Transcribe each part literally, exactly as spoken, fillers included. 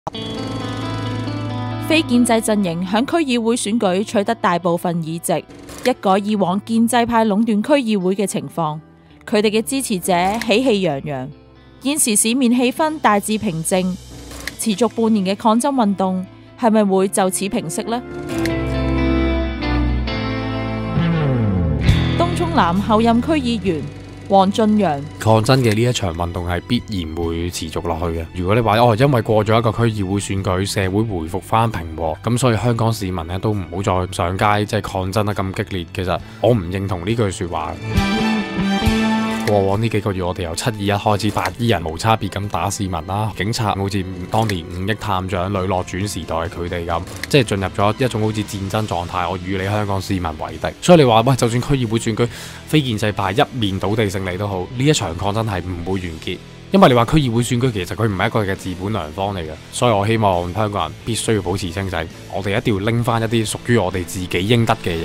非建制陣營響區議會選舉取得大部分議席，一改以往建制派壟斷區議會嘅情況。佢哋嘅支持者喜氣洋洋。現時市面氣氛大致平靜，持續半年嘅抗爭運動係咪會就此平息呢？東涌南候任區議員黃俊陽： 抗爭嘅呢一場運動係必然會持續落去嘅。如果你話哦，因為過咗一個區議會選舉，社會回復翻平和，咁所以香港市民呢都唔好再上街即係抗爭得咁激烈。其實我唔認同呢句說話。過往呢幾個月，我哋由七二一開始，白衣人無差別咁打市民啦，警察好似當年五億探長、呂樂轉時代佢哋咁，即係進入咗一種好似戰爭狀態。我與你香港市民為敵，所以你話喂，就算區議會選舉非建制派一面倒地勝利都好，呢一場抗爭係唔會完結，因為你話區議會選舉其實佢唔係一個嘅治本良方嚟嘅，所以我希望香港人必須要保持清醒，我哋一定要拎翻一啲屬於我哋自己應得嘅嘢。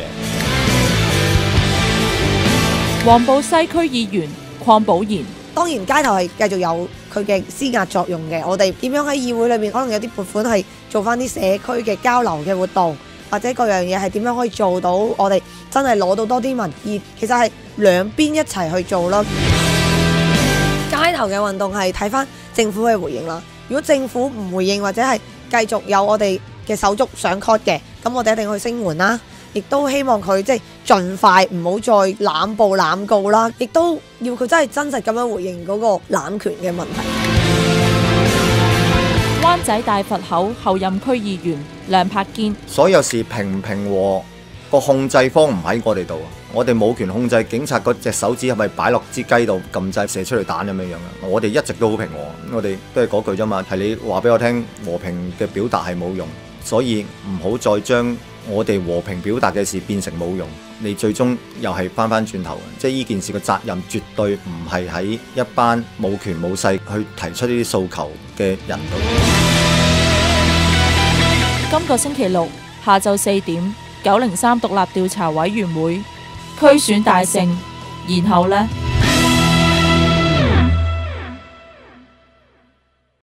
黃埔西區議員鄺寶賢： 當然街頭係繼續有佢嘅施壓作用嘅，我哋點樣喺議會裏面可能有啲撥款係做翻啲社區嘅交流嘅活動，或者各樣嘢係點樣可以做到我哋真係攞到多啲民意，其實係兩邊一齊去做咯。街頭嘅運動係睇翻政府嘅回應啦，如果政府唔回應或者係繼續有我哋嘅手足上 court 嘅，咁我哋一定去聲援啦。亦都希望佢即係盡快唔好再濫捕濫告啦，亦都要佢真係真實咁樣回應嗰個濫權嘅問題。 灣仔大佛口候任區議員梁柏堅： 所有事平唔平和，個控制方唔喺我哋度，我哋冇權控制警察嗰隻手指係咪擺落支雞度撳掣射出嚟彈咁樣樣啊！我哋一直都好平和，我哋都係嗰句啫嘛，係你話俾我聽和平嘅表達係冇用，所以唔好再將我哋和平表達嘅事變成冇用，你最終又係翻翻轉頭，即係呢件事嘅責任絕對唔係喺一班冇權冇勢去提出呢啲訴求嘅人度。 今個星期六下晝四點，九零三獨立調查委員會區選大勝，然後呢？